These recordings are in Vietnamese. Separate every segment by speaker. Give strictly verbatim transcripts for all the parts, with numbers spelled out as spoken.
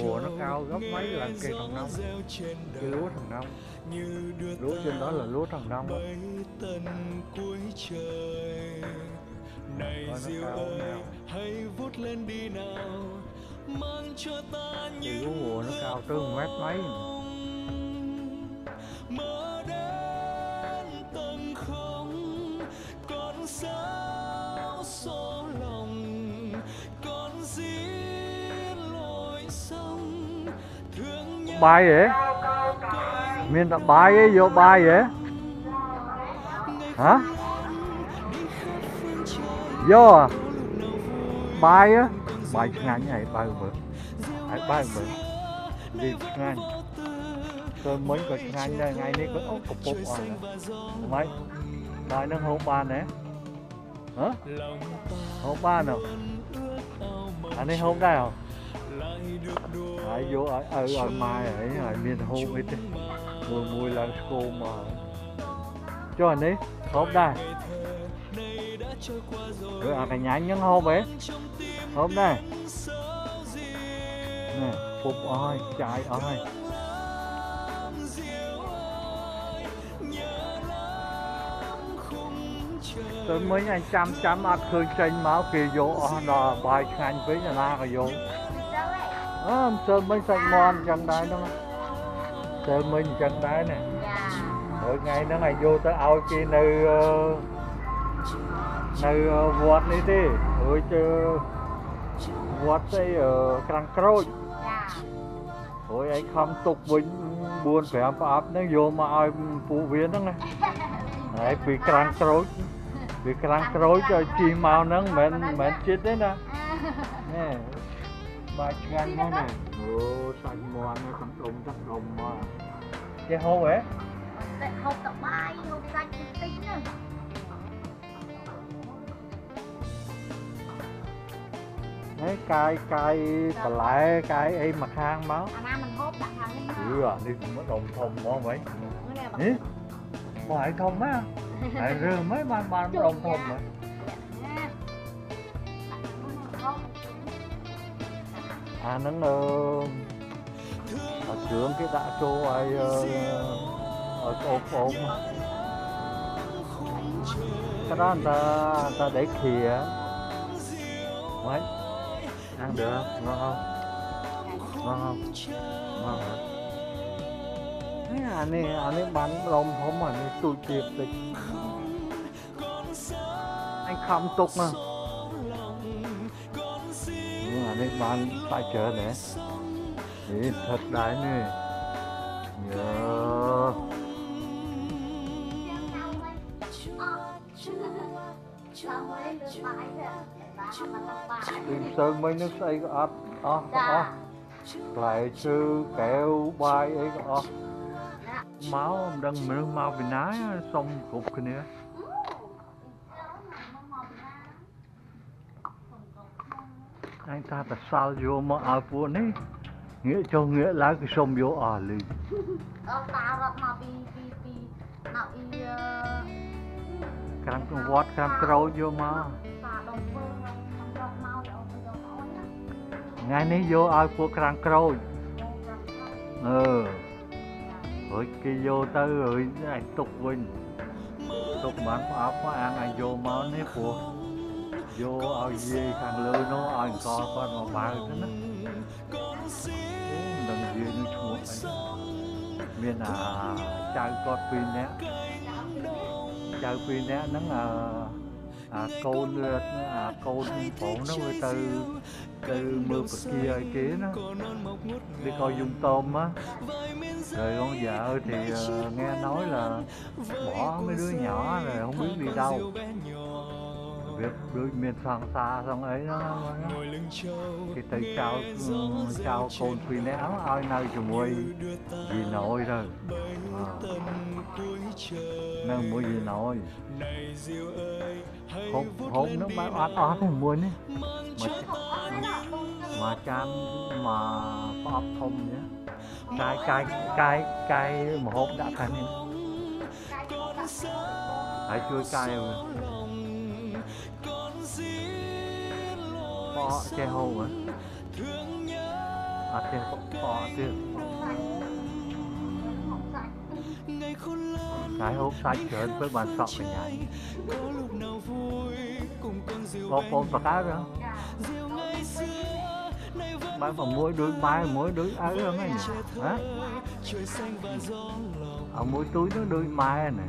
Speaker 1: mùa nó cao gấp mấy lần cây thằng nông, cái lúa thằng nông, lúa trên đó là lúa thằng nông đó. Coi nó cao nào, cái lúa mùa nó cao tới một mét mấy. Bài vậy? Miền tập bài ấy, vô bài vậy? Hả? Vô à? Bài á? Bài ngắn này, bài bự. Bài bài bự. Đi ngắn. Tôi mới có ngắn đây, ngày nay có ốc cục bụng rồi. Mấy? Bài nó hôn ba nè. Hả? Hôn ba nào? Anh ấy hôn đây không? Ai vô ở ở ở mai ấy ở miền hôn ấy chứ mùi mùi là cô mà cho anh ấy hôn đây rồi à cái nhánh những hôn ấy hôn đây nè phục ơi chạy ơi tôi mới anh chăm chăm ăn khơi chanh máu kia vô đó bài ngành với nhà na rồi vô à, sơn mới sạch mòn chân đáy đó sơn mới chân đáy nè rồi ngày nó ngày vô tới ao kia nơi nơi vọt đi đi rồi chứ vọt tới ở Càng Crôi rồi anh không tục bình buồn phải áp áp nó vô mà ai phụ viên đó này đấy vì Càng Crôi vì Càng Crôi cho chi màu nó mến mến chết đấy nè nè bài ngăn nó nè ồ xanh mòn nó không trùng chắc trùng mà cái hô ấy
Speaker 2: hộp tập bài hộp xanh tinh nữa
Speaker 1: đấy cay cay và lại cay ấy mà khang máu
Speaker 2: à na mình hốt đặt hàng lên
Speaker 1: ừ à đi mới đồng thông đó mấy ý mà hãy thông mấy à hãy rơ mấy ban ban đồng thông mà à nó ở trường cái đã cho ai ở ôm ôm cái đó người ta người ta để khìa mấy ăn được ngon không ngon không ngon hả anh ấy anh ấy bán lông không anh ấy tụi tiệp thì anh không tục mà anh ấy bán tại chợ này thì thật đấy nè nhớ tìm sơn mấy nước xây có ớt ó ó lại sư kẹo bài ấy có ó máu đừng nước mau bị nái xong cục cái nữa anh ta ta sao vô mà ở phố này nghĩa cho nghĩa là cái sông vô ở lì càng vót càng trâu vô mà ngày nay vô ai phố càng trâu ừ rồi kia vô tới rồi anh tục quên tục bán áo có ăn anh vô máu nếp phố vô ao gì càng lơ nó ăn co con mà bao thế đó đừng gì nó chua anh miền à chai con pin nè chai pin nè nó là à côn à côn phổ nó với từ từ mưa bực kia kia nó đi coi dung tôm á rồi con vợ thì uh, nghe nói là bỏ mấy đứa nhỏ rồi không biết đi đâu việc đôi miền sang xa xong ấy nó, nó thì tự chào chào côn phi néo ai nơi cho mùi gì nội rồi à. Nên mùi gì nội hôm hôm nó mới ót ót thì mùi ní mà mà cam mà pop thông nhé cái cái cái cái mà hộp đã thành hãy chui cay rồi có che hô mà À thế có thế. Cái hộp sạch trơn với bàn sọ phải nhảy. Có con và cá nữa. Bạn mà mỗi đôi mai mỗi đôi áo đó mấy nhỉ? Hả? Ở mỗi túi nó đôi mai này.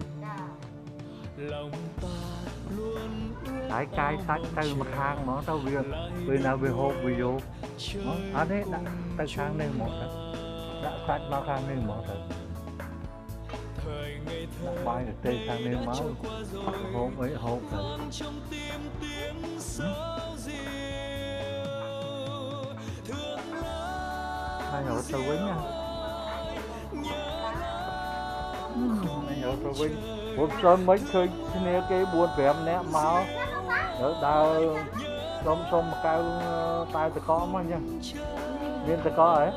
Speaker 1: Cái cái sách từ mặt hàng nó tao việc vì nào về hộp ví dụ anh ấy đã từ hàng này một thật đã sách mặt hàng này một thật đã bài được tên hàng này máu hộp ấy hộp thật hai nhỏ tao vĩnh nha hai nhỏ tao vĩnh hôm sớm mấy khơi nè cái buôn vẹm nè máu ở đào xôm xôm một cao tay tự có mà nha viên tự có ấy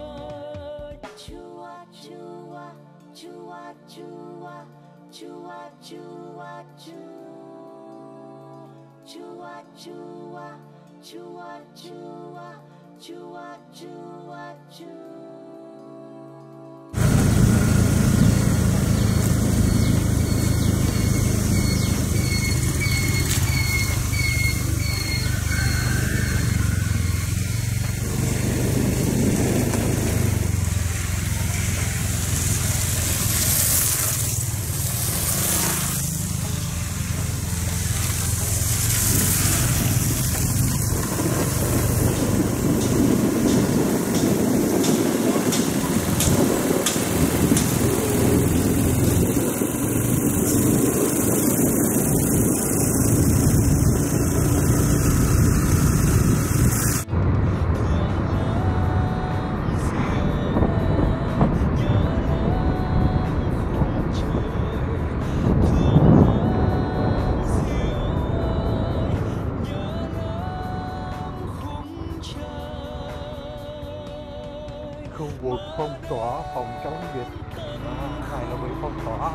Speaker 1: khu vực phong tỏa phòng chống dịch à, này là bị phong tỏa.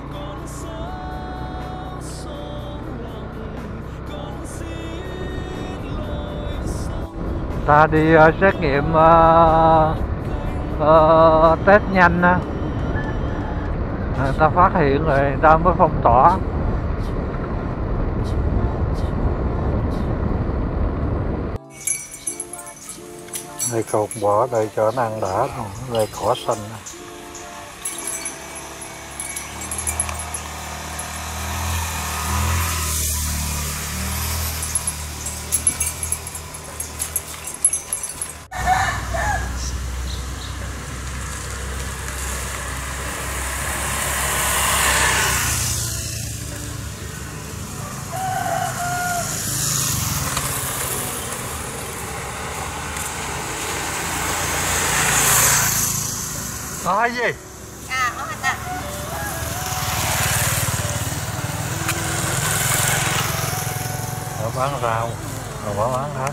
Speaker 1: Ta đi uh, xét nghiệm uh, uh, test nhanh á, người ta phát hiện rồi người ta mới phong tỏa. Đây cột bỏ đây cho nó ăn đã, đây cỏ xanh. Nói gì?
Speaker 2: À, nó hả ta?
Speaker 1: Nó bán rau, nó bán hết.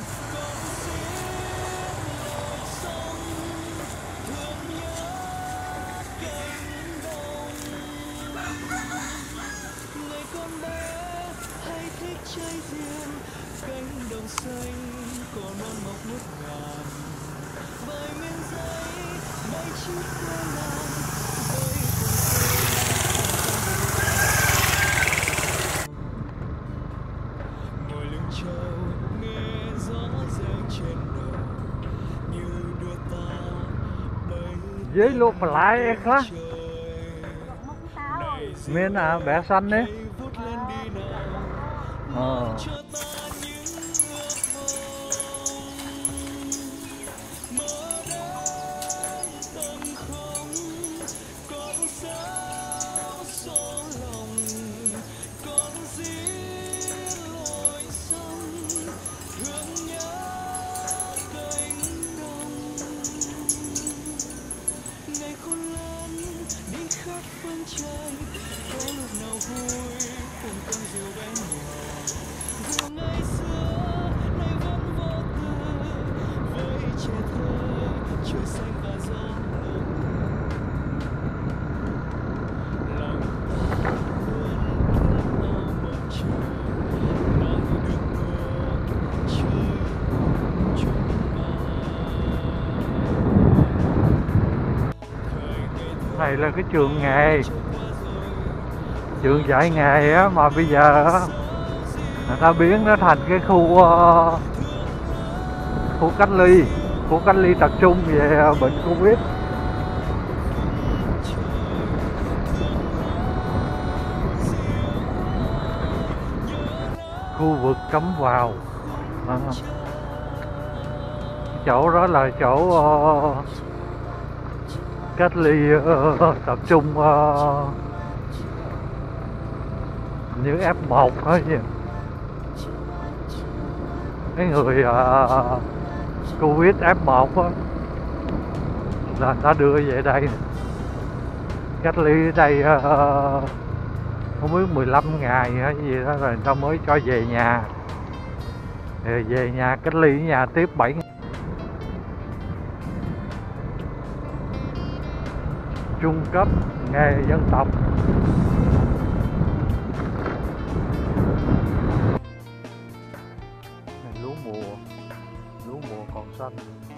Speaker 1: Dưới luôn phải lại quá. Miền à bé xanh đấy. Ờ. Này là cái trường nghề, trường dạy nghề á, mà bây giờ á người ta biến nó thành cái khu uh, khu cách ly, khu cách ly tập trung về uh, bệnh Covid. Khu vực cấm vào à, chỗ đó là chỗ uh, cách ly uh, tập trung uh, như F một thôi chứ. Cái người uh, Covid F một á là ta đưa về đây cách ly ở đây uh, không biết mười lăm ngày hay gì đó rồi người ta mới cho về nhà. Rồi về nhà cách ly ở nhà tiếp bảy ngày. Trung cấp nghề dân tộc. Này lúa mùa, lúa mùa còn xanh.